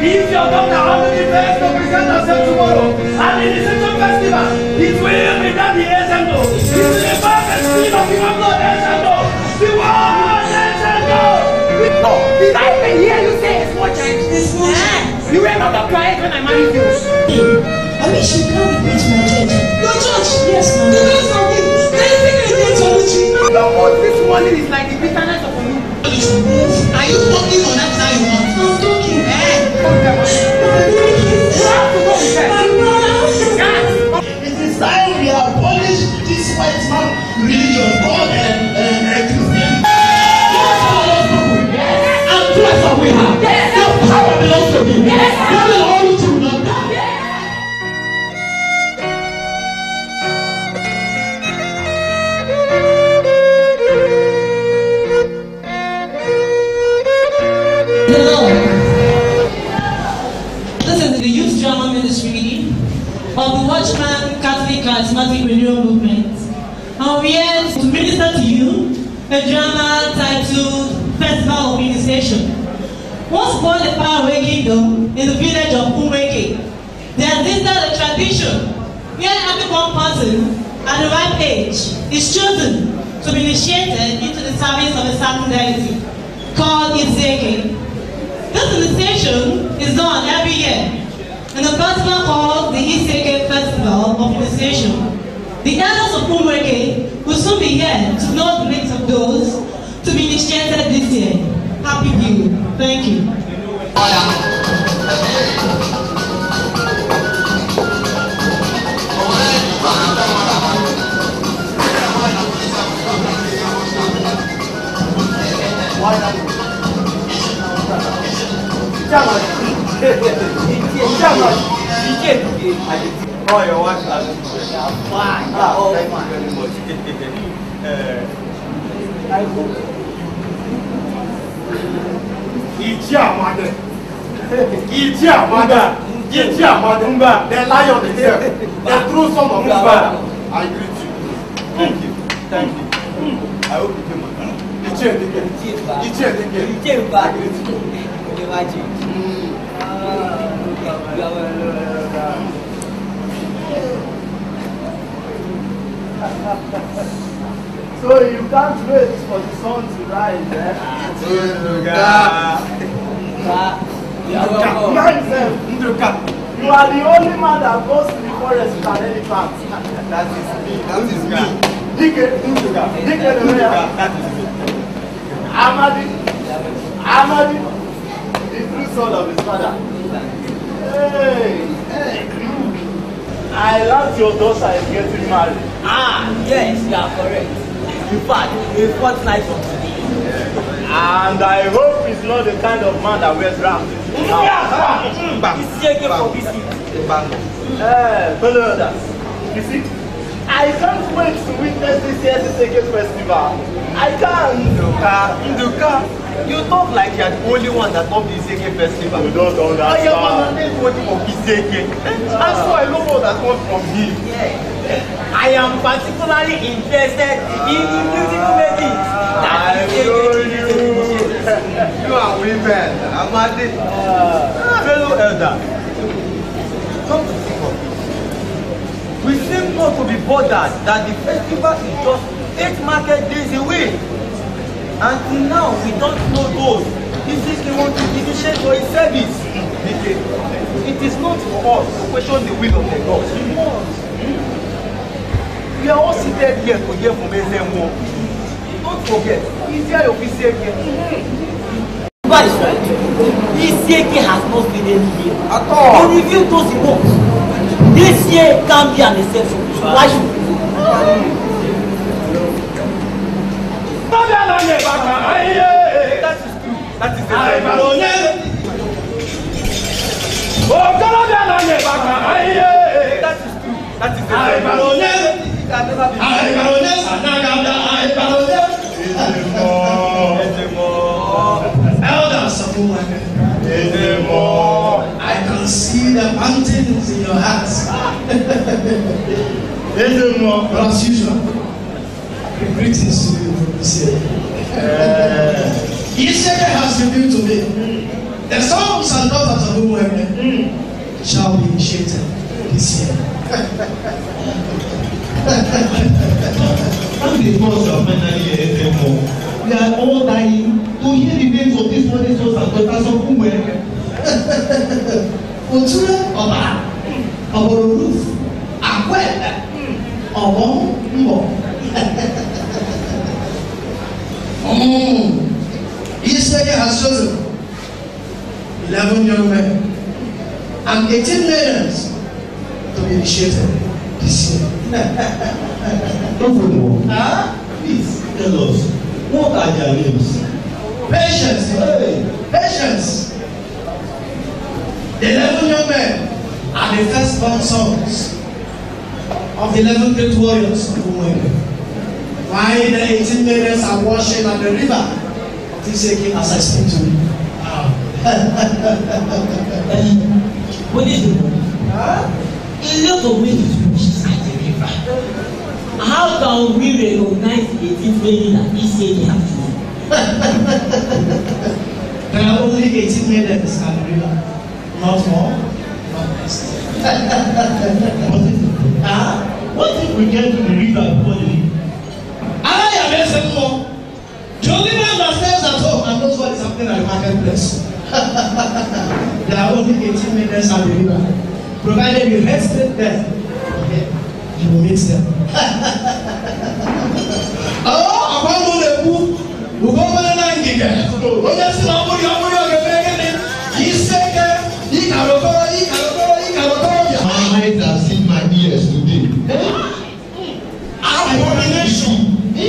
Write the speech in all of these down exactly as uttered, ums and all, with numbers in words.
If your daughter has the best to present herself tomorrow at the Initiation Festival, it will be that the Ezendo. It will be the spirit of the blood Ezendo. The one Ezendo. No, did I even hear you say a small child? This small child. You were not quiet when I married you. I wish you come with me to my church. Your church? Yes, ma'am. The Lord forgive. Anything I do theology. Your voice this morning is like the bitterness of a moon. Are you talking on that side you want? I'm talking. Eh? You have to go with her. It is time we abolish this white man religion called uh, uh, Christianity. And that's what we have. The power belongs to him. You will hold to not die. Ministry of the Watchman Catholic Charismatic Renewal Movement. And we are here to minister to you a drama titled Festival of Initiation. Once upon a faraway kingdom in the village of Umweke, there existed a tradition where every one person at the right age is chosen to be initiated into the service of a certain deity called Iseke. This initiation is done every year in a festival called the Iseke Festival of Initiation. The elders of Umweke will soon be here to know the names of those to be initiated this year. Happy View. Thank you. Oh, your wife is fine. Oh, thank you very much. I hope. Ichia mother. Ichia mother. Ichia mother. The lion is here. The true son of Mumba. I greet you. Thank you. Thank you. I hope you came on. Ichia again. Ichia again. Ichia back. I greet you. So you can't wait for the sun to rise, eh? You are the only man that goes to the forest with an elephant. That is me. That is me. Dike, Dike, that is me. Amadi, Amadi, the true son of his father. Hey, hey. I learned your daughter is getting married. Ah, yes, you are correct. In fact, a fortnight from today. And I hope he's not the kind of man that wears rams. He's taking for visit. Eh, fellow elders, you see, I can't wait to witness this year's Iseke festival. I can't. Nduka, Nduka, you talk like you're the only one that comes to the Iseke festival. You don't understand. I am an anybody of Iseke. And so I know what that comes from him. Yeah. I am particularly interested in the beautiful ladies. I know you. You are women. I'm at it. Fellow elder, come to think of it. We seem not to be bothered that the festival is just eight market days away. Until now, we don't know those. This is the one to initiate for his service. It is not for us to question the will of the God. We are all seated here to hear from Ezemo. Don't forget, he's here of Iseke. That is right. Iseke has not been any year. At all. He revealed those he wants. This year can be an exception. Why should we? That is true. That is the Oh, God, that is true. That is the can never be. I can see the mountains in your hearts. But as usual, greetings to you from this year. Iseke has revealed to me the sons and daughters of Umweke initiated this year. How the first are finally here more? We are all dying to hear the names of these foreign sons and daughters of whom were Oture Oba, Oboruf, Akweta, Obon, Mbo. Israel has chosen eleven young men and eighteen maidens to be initiated this year. Huh? Please tell us, what are their names? Patience, hey, patience. The eleven young men are the firstborn sons of the eleven great warriors of Umueme. While the eighteen maidens are washing at the river, Tiseki as I speak to you. Wow. What is it? Huh? A lot of men is at the river. How can we recognize the eighteen maidens that Tiseki has to do? There are only eighteen maidens at the river. Not more, not less. Ah, what if we get to the river before the leave? I am a more. The only man that stays at home and knows what is happening at the marketplace. There are only eighteen maidens at the river. Provided you rest them, okay, you will meet them. Oh, I'm going to go. We go over the line again. Oh, yes, I'm going to go. He's second. He can go. He can go. He can go. My eyes have seen my ears today. Abomination.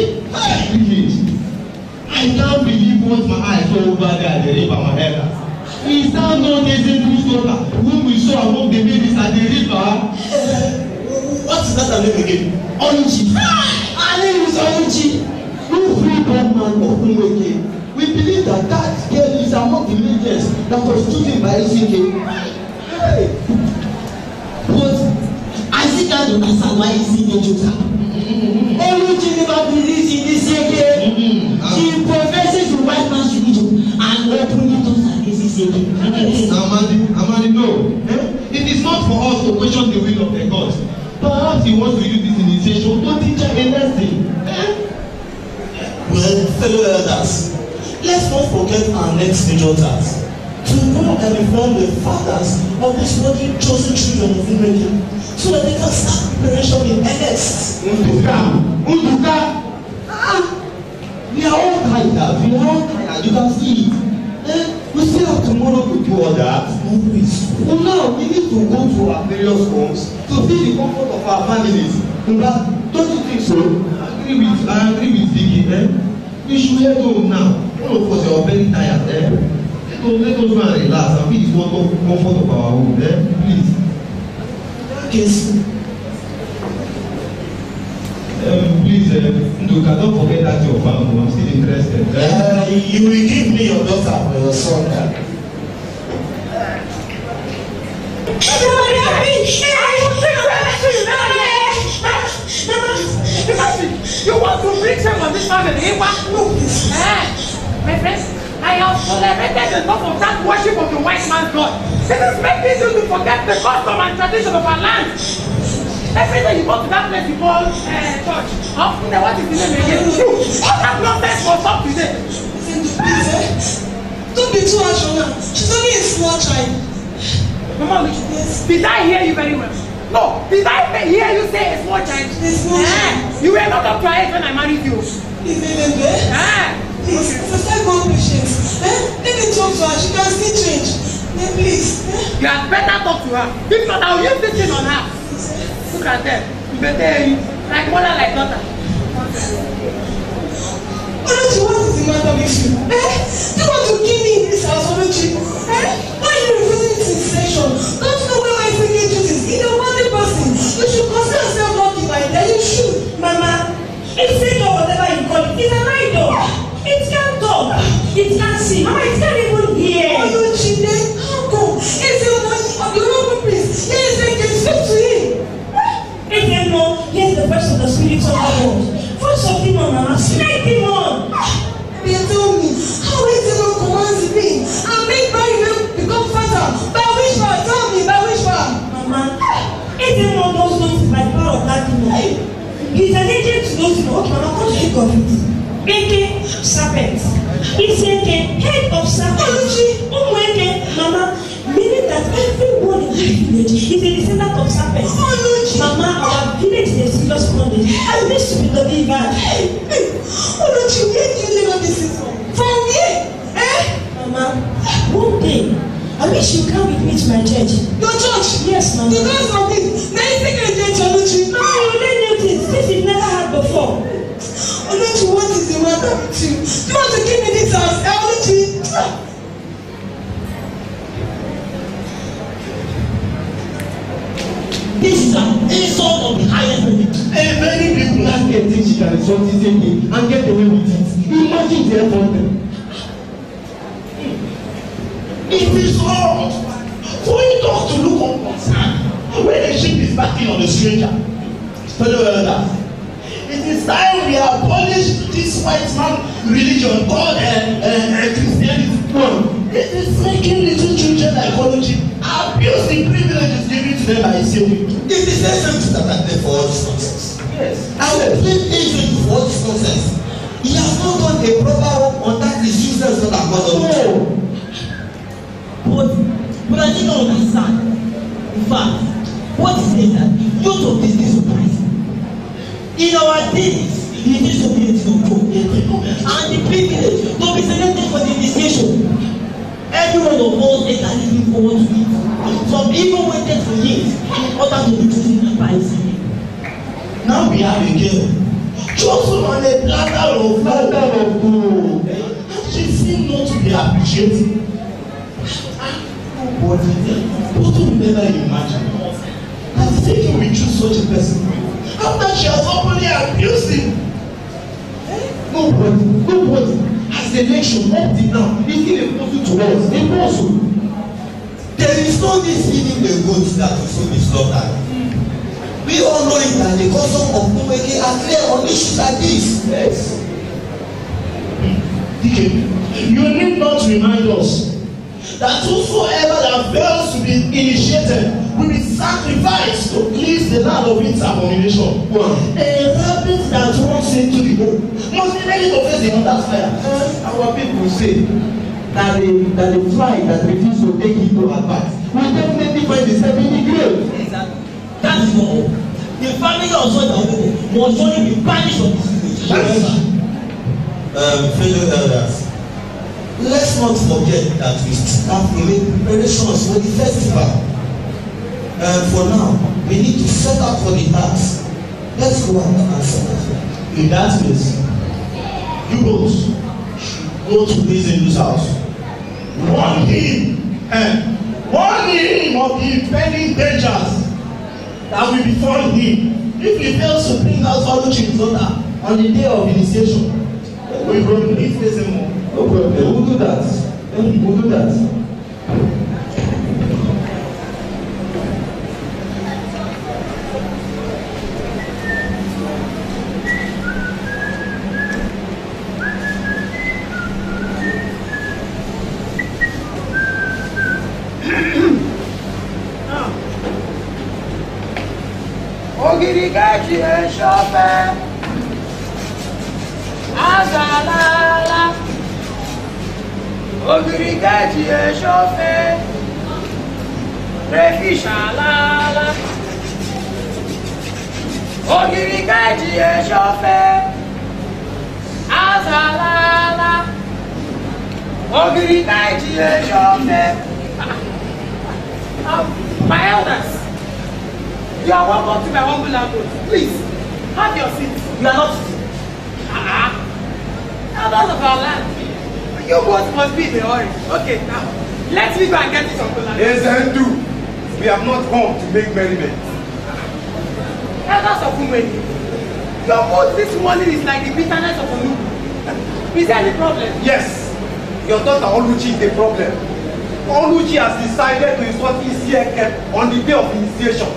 I can't believe what my eyes saw over there at the river Mahela. Is that not the same daughter whom we saw among the babies at the river? What is that name again? Onji. Her name is Onji. No free God man of Umueke. We believe that that girl is among the legends that was chosen by E C K. Hey. But I still can't understand why E C K chose her. Onji never believes in this E C K. She professes the white man's religion and openly turns against E C K. Amadi, Amadi, no. Eh? It is not for us to question the will of the God. Perhaps he wants to use this initiation to teach her a lesson. Eh? Well, fellow elders, let's not forget our next major task. To know and inform the fathers of these worthy chosen children of Umueke so that they can start preparation in earnest. Unduka, Unduka. Ah, we are all tired. We are all tired. You can see it. Eh? We still have tomorrow to do all that. Always. Well, now we need to go to our various homes to feel the comfort of our families. But don't you think so? I agree with I agree with Vicky. Eh? We should head home now. All of us are very tired. Eh? Let us let us go and relax and feel the comfort of our home. Eh? Please. Yes. Um, please, uh, Nduka, don't forget that your family. I'm still interested. Eh? Uh, you will give me your daughter or your son. Eh? You want to bring shame on this family? Eh? No, please. Eh, my friends, I have tolerated enough of that worship of the white man's God. This is making you to forget the custom and tradition of our land. Every day you go to that place you call uh, church. How? What is the name again? You. All that nonsense was up today. Don't be too harsh on her. She's only a small child. Mama, yes. Did I hear you very well? No. Did I hear you say a small child? A small eh? child. You were not up to her age when I married you. Is it baby? Eh? Please, sister, God patience. Eh? Let me talk to her. She can still change. Eh, please. Eh? You had better talk to her. If not, I will use this thing on her. Look at them. You better like mother, like daughter. Why don't you want to matter with you? Eh? You want to kill me in this house, don't you? Eh? Why are you refusing this invitation? Don't you know where my freaking truth is? In a worthy person, you should consider yourself lucky by that. You should. Mama, it's a or whatever you call it. It's an idol. It can't talk. It can't see. Mama, it can't even hear. Oh, you cheated? How come? It's your money of the Roman priest. Yes, they can speak to him. If you know, here's the voice of the spirit of the world. Voice of demon, Mama. Snake demon. They told me, how is the Lord commands me? I make my will become fatter. By which one? Tell me, by which one? Mama, know to know. Okay, Mama, what do you call it? Eke serpent. It's Eke, head of serpent. Oh, Eke, Mama, meaning that everyone in my village is a descendant of serpents. Oh, no, Mama, our village is a serious bondage. I wish to be delivered. Oh, no, you where do you live on this from? From here? Eh? Mama, one day, I wish you come with me to my church. Your church? Yes, Mama. The best of it. Now you think I did Oluchi. No, you learn new things. This you've never had before. Oluchi, what is the matter with you? You want to give me this house, Oluchi? This is an insult of the highest level. And many people have get things she can insult this thing and get away with it. Imagine the effort. It is wrong for you not to look unconcerned when the sheep is backing on the stranger. Fellow elders, it is time we abolish this white man religion called uh, uh, Christianity. It is making little children like Oluchi abuse the privileges given to them by Satan. It is necessary that I pay for all this nonsense. Yes. I will blame Israel for all this nonsense. He has not done a proper work on that is useless not that God of no. But, but I didn't understand. In fact, what is it that youth of this day surprise me? In our days, the disobedience of God and the privilege to be selected for the initiation. Every one of us is looking forward to it. Some even waited for years in order to be chosen by his name. Now we have a girl chosen on a platter of gold. She seems not to be appreciated. But who would never imagine that Satan will choose such a person after she has openly abused him? Nobody, nobody has the nation up till now. It's still impossible to us. Impossible. There is no this feeding the goats that will soon be slaughtered. We all know it that the custom of Umeke are clear on issues like this. Yes. D K, you need not remind us that whosoever that fails to be initiated will be sacrificed to cleanse the land of its abomination. Wow. A rabbit that runs into the hole must be ready to face the hunter's fire. Uh, our people say that the that the fly that refuse to take it to her back will definitely find itself in the grave. Exactly. That is not all. The family of such a woman must surely be banished from this village. However, um, fellow elders, let's not forget that we still have to make preparations for the festival. Uh, for now, we need to set out for the task. Let's go out and set out. In that case, you both go to this Hindu's house. Warn him and warn him of the impending dangers that will befall him if he fails to bring out Oluchi's daughter on the day of initiation. We will need to face him more. No problem, we'll do that. We'll do that. Ogirikeji eshofe azalala. Ogirikeji eshofe refishalala. Ogirikeji eshofe azalala. Ogirikeji eshofe. My elders, you are welcome to my humble abode. Please, have your seat. You are not uh-uh. elders of our land. You both must be in a hurry. Okay, now, let me go and get this uncle. Yes, and do. We have not come to make merriment. Elders of Umweni, your mood this morning is like the bitterness of a loop. Is there any problem? Yes, your daughter Oluchi is the problem. Oluchi has decided to insult Isieke on the day of initiation.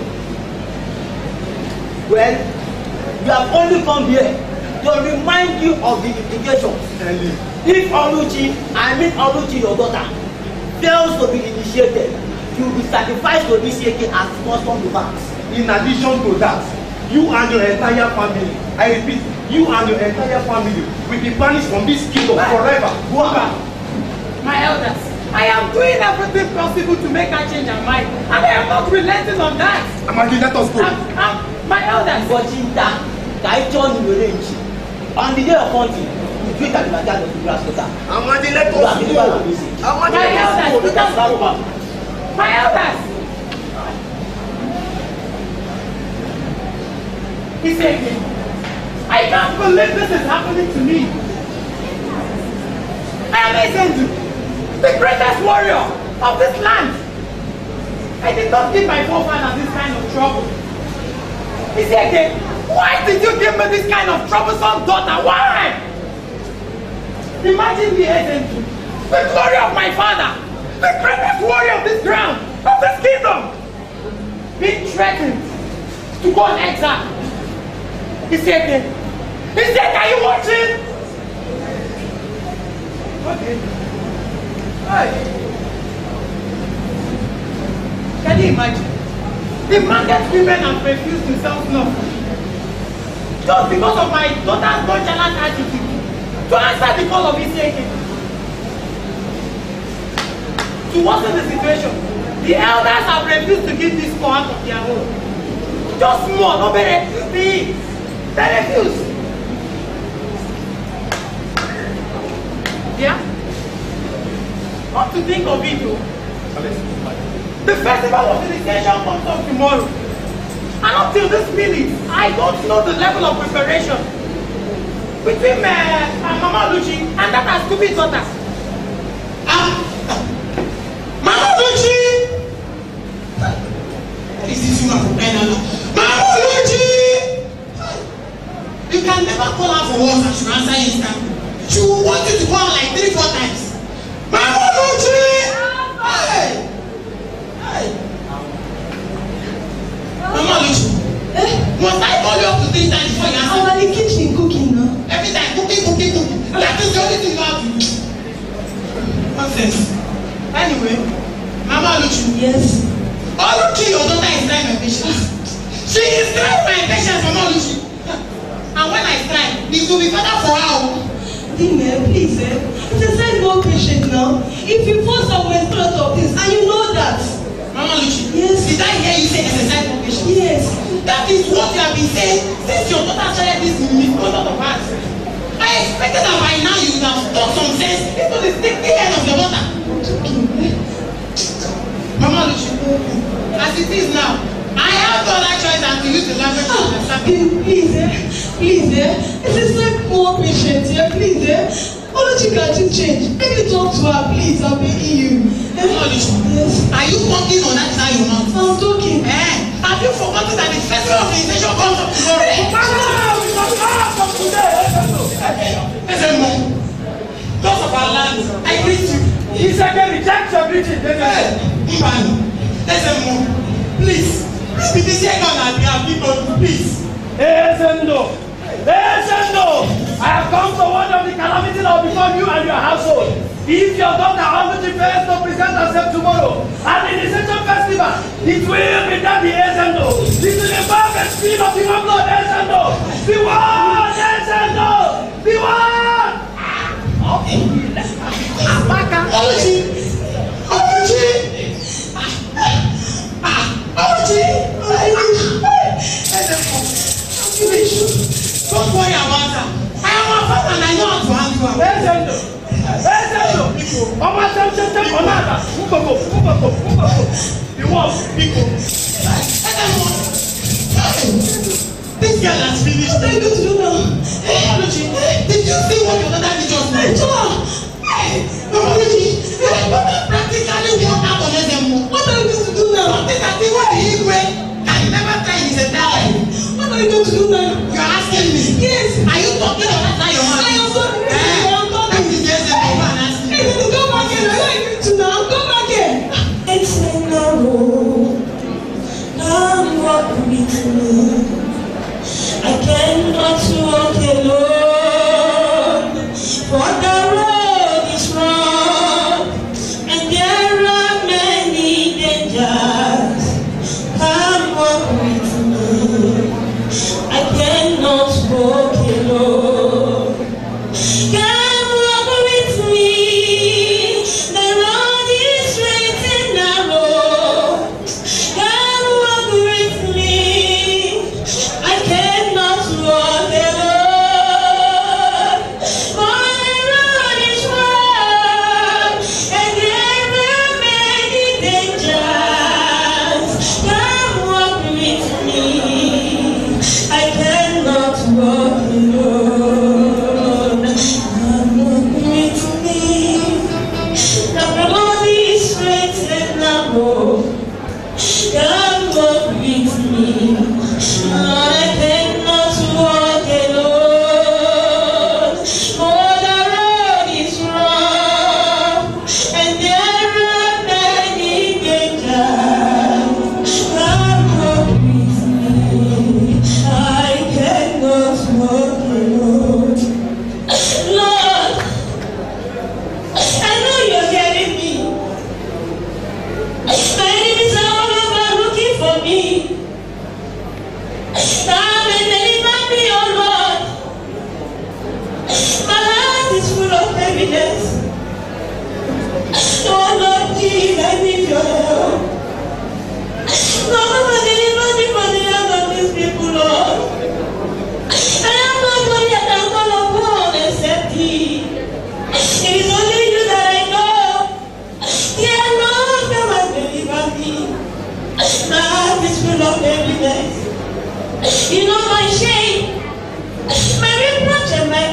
Well, we have only come here to remind you of the implications. If Oluchi, I mean Oluchi, your daughter, fails to be initiated, you will be sacrificed to Isieke as custom demands. In addition to that, you and your entire family I repeat, you and your entire family will be banished from this kingdom forever. Go back. My elders, I am doing everything possible to make her change her mind, and I am not relenting on that. Amadi, let us go. I'm, I'm, my elders. Bojinta, Kaichon Yorenchi. On the day of hunting, you drink at the backyard of the grass water. Amadi, let us go. Amadi, My let us elders, go. let us go. My elders. He said, I can't believe this is happening to me. I am Ezendu, the greatest warrior of this land. I did not give my forefathers this kind of trouble. He said again, why did you give me this kind of troublesome daughter? Why? Imagine me, Ezendu, the glory of my father, the greatest warrior of this ground, of this kingdom, being threatened to go on exile. He said again, he said, are you watching? Okay. Hey. Can you imagine? The market women have refused to sell snuff just because of my daughter's nonchalant attitude to answer the call of his agent. To worsen the situation, the elders have refused to give this poor out of their own. Just more, no better, please. They refuse. Yeah? Not to think of it, though. The festival of initiation comes up tomorrow. And up till this minute, I don't know the level of preparation between uh, uh, Mama Luchi and that her stupid daughter. Ah! Mama Luchi! What is this woman from Ghana? Mama Luchi! You can never call her for once and she will answer instantly. She will want you to call her like three, four times. Mama Luchi! Hey! Hey! Mama Luchi! Eh? Must I call you up to three times before you answer? I'm in the kitchen cooking now. Every time cooking, cooking, cooking. That is the only thing you have to do. Nonsense. Anyway, Mama Luchi. Yes. Oluchi, your daughter is trying my patience. She is trying my patience, Mama Luchi. And when I try, it will be better for her. Dime, please, eh? It's a sign more patient now. If you force up my thought of this, and you know that. Mama Luchi, yes. Did I hear you say exercise more patience? Yes. That is what you have been saying since your daughter started this misconduct of hers. I expected that by now you would have stuck some sense into the sticky head of your daughter. Mama Luchi, as it is now, I have no other choice than to use the language of understanding. Please, eh? Please, eh? It is like more patient, eh? Please, eh? Oluchi can't change. Maybe talk to her, please. I'm begging you. Eh? Oluchi, yes. Are you talking on that side of your mouth? I'm talking. Eh? Have you forgotten that the festival of the nation comes up tomorrow? From today, Listen, Mom. Those of our land, I greet you. he said they reject your greeting. Hey, Mbano. Listen, Mom. Please. Please be this year God and be our people, please. Ezendo, Ezendo, I have come to warn of the calamity that will befall you and your household. If your daughter Oluchi fails to present herself tomorrow at the initiation festival, it will be done the Ezendo. This is the perfect speed of the one blood, Ezendo. The one, Ezendo, the one. Okay. Oluchi, Oluchi. Oluchi! Don't worry about her. I am a father and I know how to handle her. Ezendo! Ezendo! Ọmọ tẹ́tẹ́tẹ́ ọ̀nà àgbà fúnpọ̀pọ̀ fúnpọ̀pọ̀ fúnpọ̀pọ̀ ìwọ bíkò. This girl has finished. What are you going to do now? Hey, Oluchi, did you see what your daughter did just now? Hey, Oluchi, practically walk out on them. What are you going to do now? Something that they want to eat with and you never try in the time. What are you going to do now? You're asking me? Yes. Are you talking or not? Your mouth? I am talking. I am talking. That is just a woman and asking. Hey, go back here. I'm going to now. Go back here. It's in the road. Come walk with me. I cannot walk alone.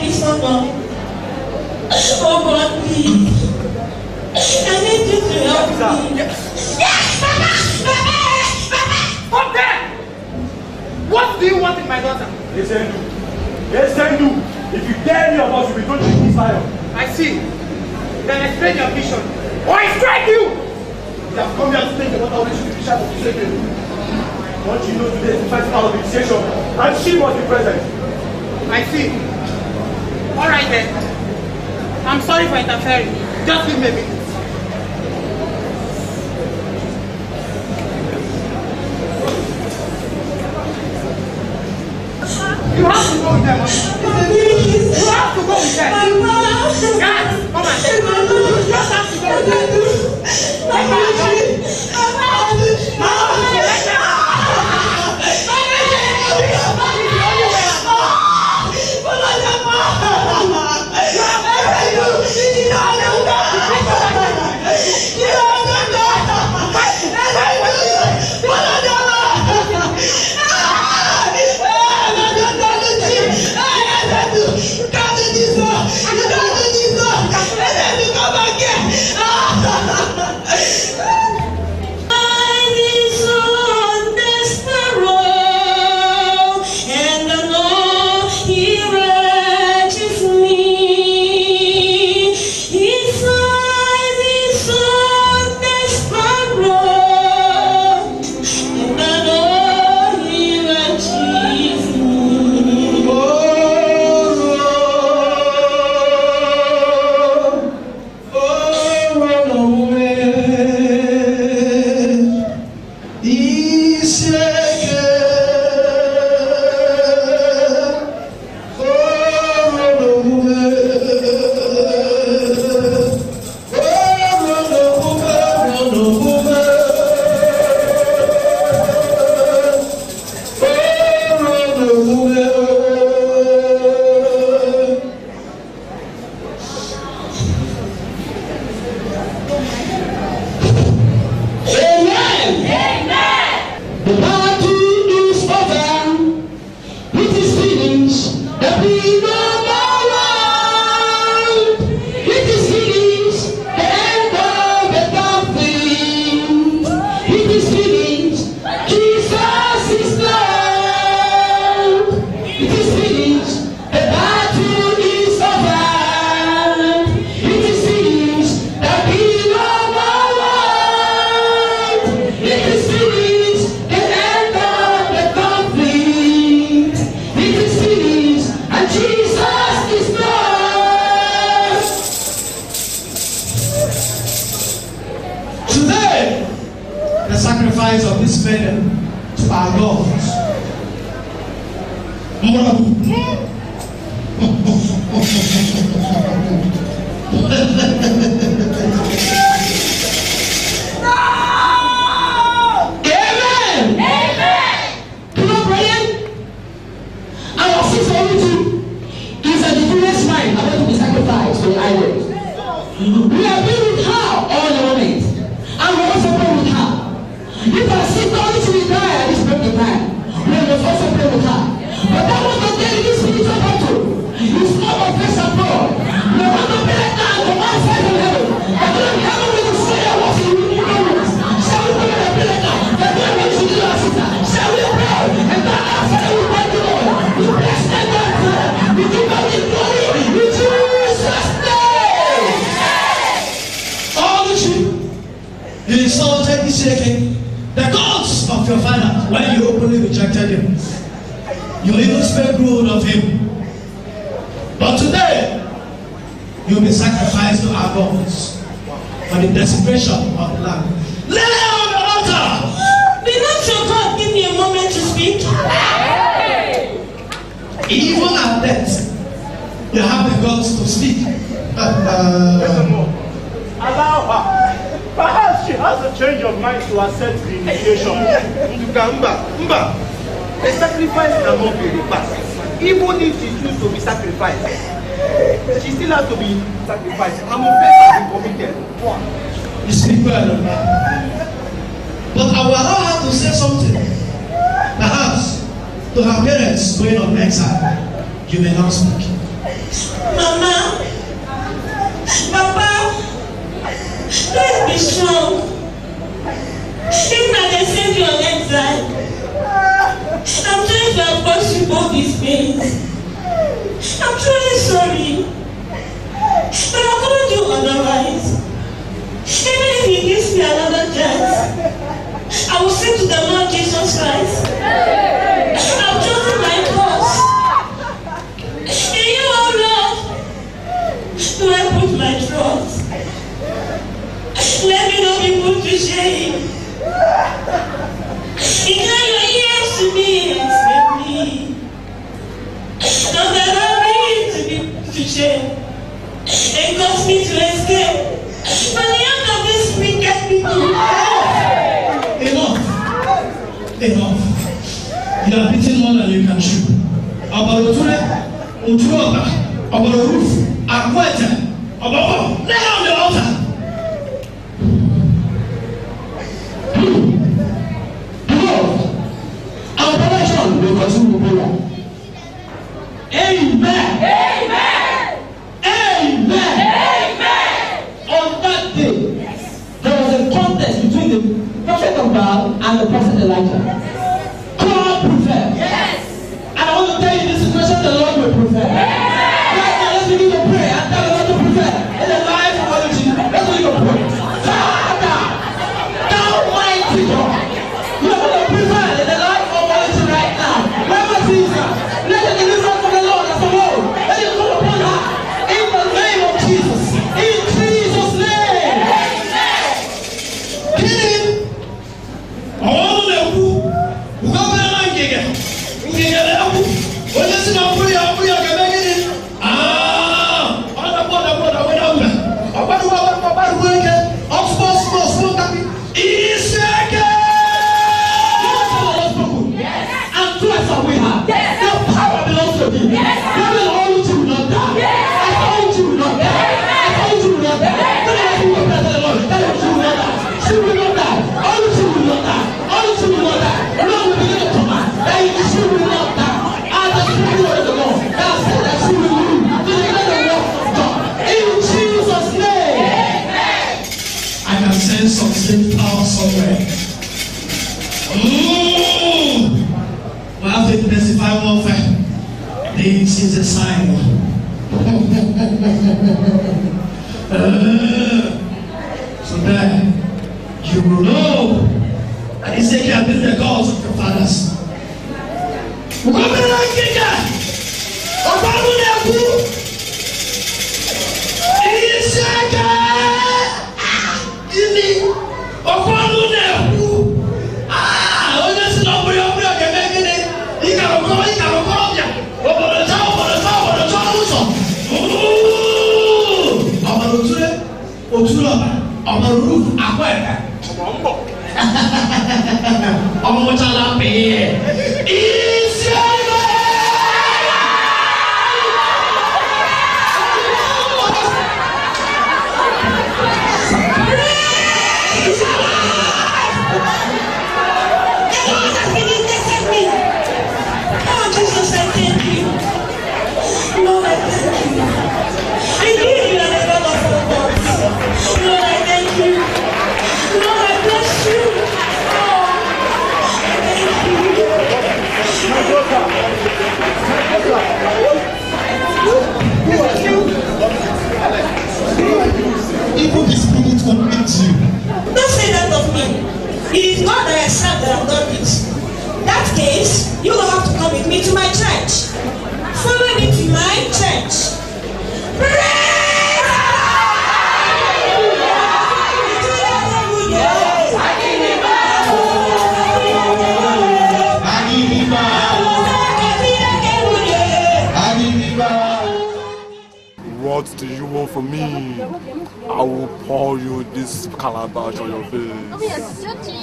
this one now. Oh God, please. I need you to help me. Yes, Papa! Papa! Stop there! What do you want with my daughter? Listen, you. Listen, you. If you dare any of us, we don't take this fire. I see. Then explain your vision. Or I strike you! You have come here to take the water of the bishop of the sacred. Don't you know today is the festival of initiation, and she must be present. I see. Alright then. I'm sorry for interfering. Just give me a minute. You have to go with them. You have to go with them. Guys, come on. You just have to go with them. Come to her parents going on exile, you may not speak. Mama, Papa, let's be strong. Even as they send you on exile, I'm trying to approach you both these pains. I'm truly sorry, but I couldn't do otherwise. Even if he gives me another chance, I will say to the Lord Jesus Christ, I've chosen my cause. In you, oh Lord, do I put my trust. Let me not be put to shame. Incline your ears to me and save me. Don't allow me to be to shame and cause me to escape from the hand of this wicked people. Enough! Enough! You are beating more than you can chew. About the toilet, Utuoba, about the roof, Aqueta, about lay on the altar. Our operation will continue to go. Amen. Amen. Amen. Amen. On that day, yes, there was a contest between the prophet of God and the prophet Elijah. God preferred. Yes. And I want to tell you the situation the Lord will prefer. Yes. Right now, let's begin to pray and tell the Lord to prefer in the life of all the children. Let's begin to pray. Father, thou mighty God, you are going to prefer in the life of all the children right now. Whoever sees her, let the deliverance of the Lord as a whole. Let it come upon her in the name of Jesus. In Jesus' name. Amen. Kidding? I want to know who got better than Giga. Giga, what is it now? Put your put your cabin. Ah, on the border, border, wait up. About the water, about the weekend. Of small, small, small, happy. Is second. And twice are we have. The power belongs to me. You will hold you will not die. I told you will not die. I told you will not die. Don't let me go back to the Lord. Tell you she will not die. She will not die. All she will not die. All she will not die. The Lord will begin to command that she will not die. And the Spirit of the Lord that said that she will live to declare the word of God. In Jesus' name. I can sense some sleep power somewhere. Mm. We have to intensify warfare. This is a sign. uh, so then you will know that Ezekiel has been the gods of your fathers. Woman like Giga, Obamu Nebu, Ezekiel, Ini, Obamu Nebu. Ah, oh, that's not where you're making it. You got to go, you got to go, yeah. Over the top, over the top, over the top, also. Ooh, over the tree, over the roof, Aqueta. Over the top, easy. Even the spirit completes you. Don't say that of me. It is God that I serve that have done this. In that case, you will have to come with me to my church. Follow me to my church. Praise! What do you want from me? I will pour you this calabash on your face.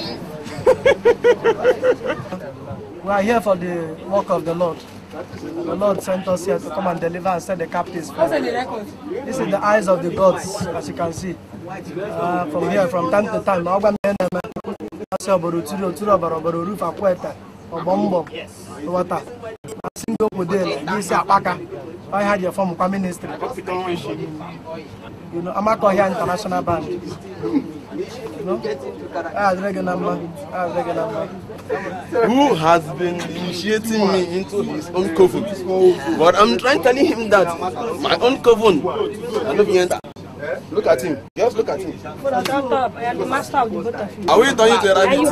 We are here for the work of the Lord. The Lord sent us here to come and deliver and set the captives free. This is the eyes of the gods, as you can see. Uh, from here, from time to time. I had your form of ministry. You know, I'm a Korea international band. You know, I was regular man. I was regular man. Who has been initiating me into his own coven? But I'm trying telling him that my own coven. Look at him. Just look at him. I am the master of the both of you. Are we turning to a rabbit?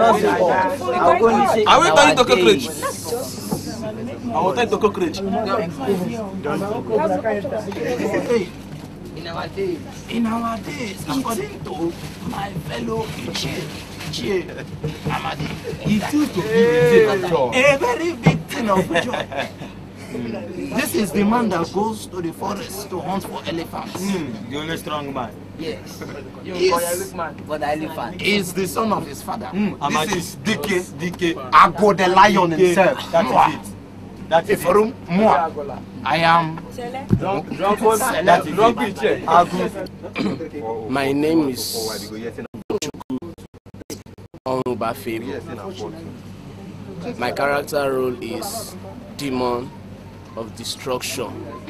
Are we turning to cockroach? I will turn to cockroach. In our days, in our days, according to my fellow Ichie, Ichie Amadi, he used to be a very big thing of joy. This is the man that goes to the forest to hunt for elephants. Mm, the only strong man. Yes. Is, but the elephant. He is the son of his father. Mm, this is D K, D K, Ago the lion himself. That is it. That is it. Moi, I am. My name is Onubafemi. My character role is Demon of Destruction.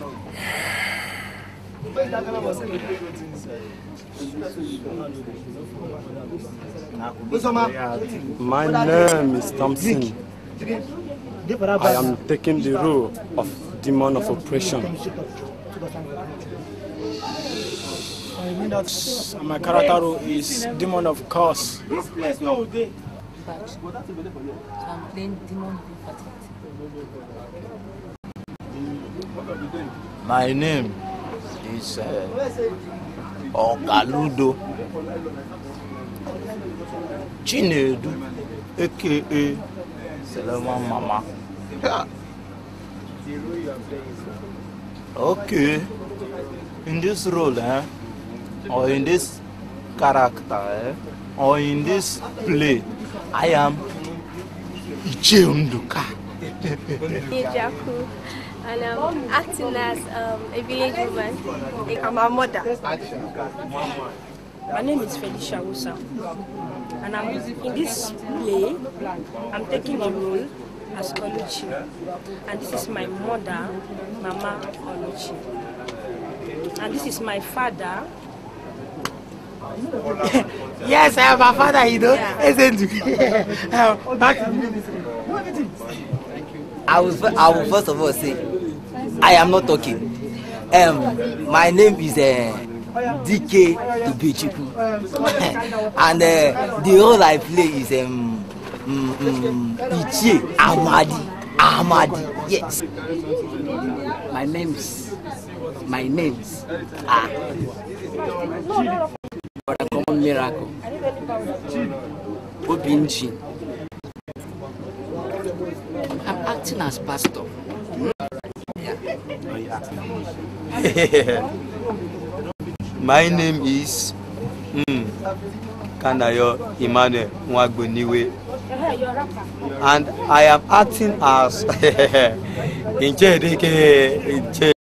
My name is Thompson. I am taking the role of Demon of Oppression. I mean that my character role is Demon of Curse. This place where we dey. So I'm playing Demon My name is uh, Okaludo Chinedu, aka Solomon Mama. Okay, in this role, eh, or in this character, eh, or in this play, I am Ichie Unduka. Ijaku, and I'm acting as um, a village woman. I'm a mother. My name is Felicia Wusa, and I'm in this play. I'm taking the role as Oluchi, and this is my mother, Mama Oluchi, and this is my father. Yes, I have a father, you know. Yeah. Isn't it? Back to the ministry. I will, I will first of all say, I am not talking. Um, my name is uh, D K Tubechiku, and uh, the role I play is um, um, um, Ichie Amadi. Amadi, yes. My name's, my name's ah, for a common miracle. Obinchi. I'm acting as pastor. My name is mm, Kanayo Emmanuel Nwagoniwe, and I am acting as Injedeke Inje.